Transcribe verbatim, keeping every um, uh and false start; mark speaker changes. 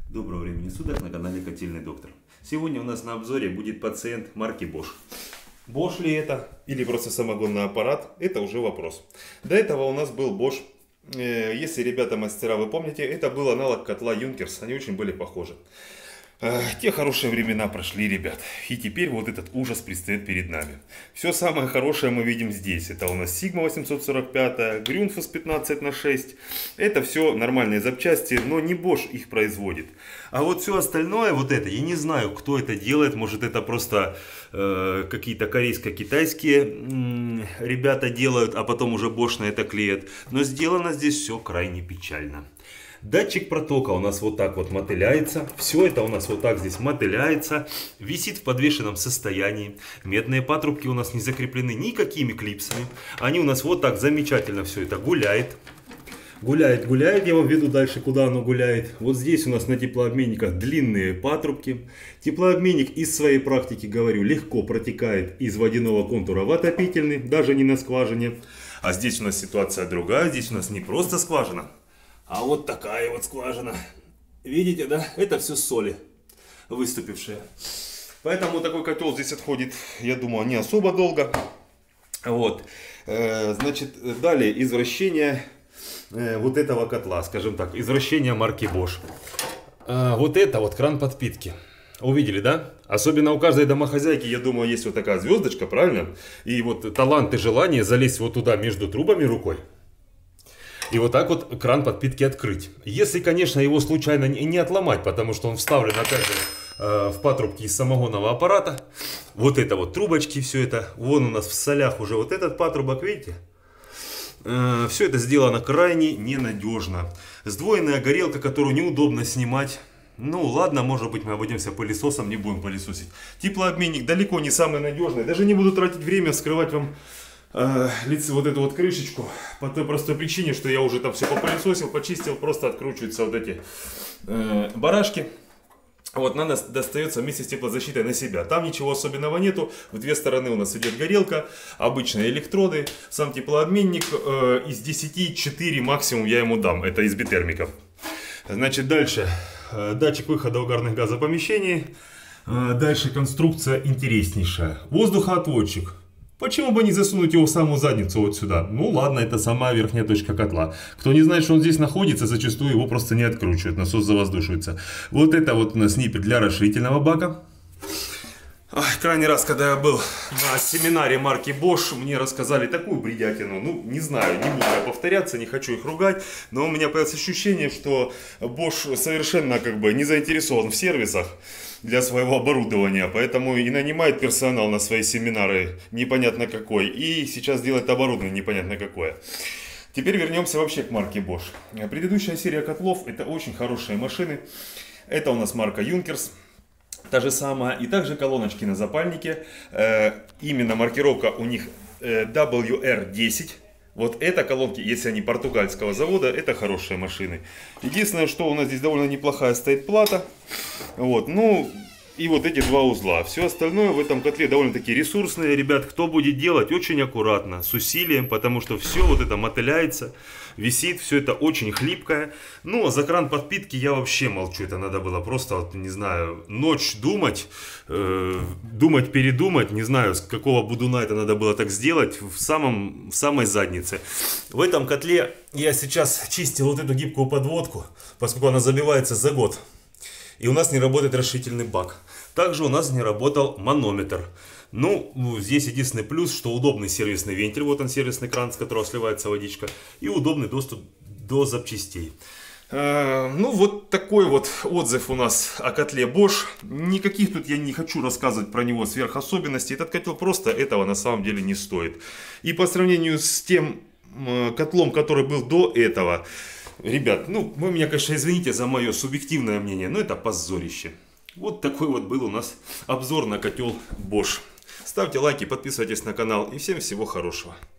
Speaker 1: Доброго времени суток, на канале Котельный доктор. Сегодня у нас на обзоре будет пациент марки Bosch. Bosch ли это или просто самогонный аппарат, это уже вопрос. До этого у нас был Bosch. Если, ребята мастера, вы помните, это был аналог котла Юнкерс. Они очень были похожи. Те хорошие времена прошли, ребят. И теперь вот этот ужас предстоит перед нами. Все самое хорошее мы видим здесь. Это у нас Sigma восемьсот сорок пять, Grundfos пятнадцать на шесть. Это все нормальные запчасти, но не Bosch их производит. А вот все остальное, вот это, я не знаю, кто это делает. Может, это просто э, какие-то корейско-китайские э, ребята делают, а потом уже Bosch на это клеят. Но сделано здесь все крайне печально. Датчик протока у нас вот так вот мотыляется. Все это у нас вот так здесь мотыляется. Висит в подвешенном состоянии. Медные патрубки у нас не закреплены никакими клипсами. Они у нас вот так замечательно все это гуляет. Гуляет, гуляет. Я вам веду дальше, куда оно гуляет. Вот здесь у нас на теплообменниках длинные патрубки. Теплообменник из своей практики, говорю, легко протекает из водяного контура в отопительный. Даже не на скважине. А здесь у нас ситуация другая. Здесь у нас не просто скважина, а вот такая вот скважина. Видите, да? Это все соли выступившие. Поэтому такой котел здесь отходит, я думаю, не особо долго. Вот. Значит, далее извращение вот этого котла, скажем так, извращение марки Bosch. Вот это вот кран подпитки. Увидели, да? Особенно у каждой домохозяйки, я думаю, есть вот такая звездочка, правильно? И вот талант и желание залезть вот туда между трубами рукой. И вот так вот кран подпитки открыть. Если, конечно, его случайно не отломать, потому что он вставлен, опять же, э, в патрубки из самогонного аппарата. Вот это вот трубочки, все это. Вон у нас в солях уже вот этот патрубок, видите? Э, все это сделано крайне ненадежно. Сдвоенная горелка, которую неудобно снимать. Ну ладно, может быть, мы обойдемся пылесосом, не будем пылесосить. Теплообменник далеко не самый надежный. Даже не буду тратить время вскрывать вам лицо, вот эту вот крышечку, по той простой причине, что я уже там все попылесосил, почистил, просто откручиваются вот эти э, барашки. Вот надо достается вместе с теплозащитой на себя. Там ничего особенного нету. В две стороны у нас идет горелка, обычные электроды, сам теплообменник. Э, из десяти четыре максимум я ему дам. Это из битермиков. Значит, дальше э, датчик выхода угарных газопомещений. Э, дальше конструкция интереснейшая. Воздухоотводчик. Почему бы не засунуть его в самую задницу вот сюда? Ну ладно, это самая верхняя точка котла. Кто не знает, что он здесь находится, зачастую его просто не откручивают, насос завоздушивается. Вот это вот у нас ниппель для расширительного бака. Ой, крайний раз, когда я был на семинаре марки Bosch, мне рассказали такую бредятину. Ну, не знаю, не буду я повторяться, не хочу их ругать. Но у меня появилось ощущение, что Bosch совершенно как бы не заинтересован в сервисах для своего оборудования. Поэтому и нанимает персонал на свои семинары непонятно какой. И сейчас делает оборудование непонятно какое. Теперь вернемся вообще к марке Bosch. Предыдущая серия котлов — это очень хорошие машины. Это у нас марка Юнкерс. Та же самая. И также колоночки на запальнике. Э, именно маркировка у них э, дабл ю эр десять. Вот это колонки, если они португальского завода, это хорошие машины. Единственное, что у нас здесь довольно неплохая стоит плата. Вот, ну, и вот эти два узла. Все остальное в этом котле довольно-таки ресурсное. Ребят, кто будет делать, очень аккуратно, с усилием, потому что все вот это мотыляется, висит, все это очень хлипкое. Ну, а за кран подпитки я вообще молчу. Это надо было просто, вот, не знаю, ночь думать, э, думать, передумать. Не знаю, с какого будуна это надо было так сделать, в, самом, в самой заднице. В этом котле я сейчас чистил вот эту гибкую подводку, поскольку она забивается за год. И у нас не работает расширительный бак. Также у нас не работал манометр. Ну, здесь единственный плюс, что удобный сервисный вентиль. Вот он, сервисный кран, с которого сливается водичка. И удобный доступ до запчастей. Э, ну, вот такой вот отзыв у нас о котле Bosch. Никаких тут я не хочу рассказывать про него сверхособенностей. Этот котел просто этого на самом деле не стоит. И по сравнению с тем э, котлом, который был до этого... Ребят, ну, вы меня, конечно, извините за мое субъективное мнение, но это позорище. Вот такой вот был у нас обзор на котел Bosch. Ставьте лайки, подписывайтесь на канал и всем всего хорошего.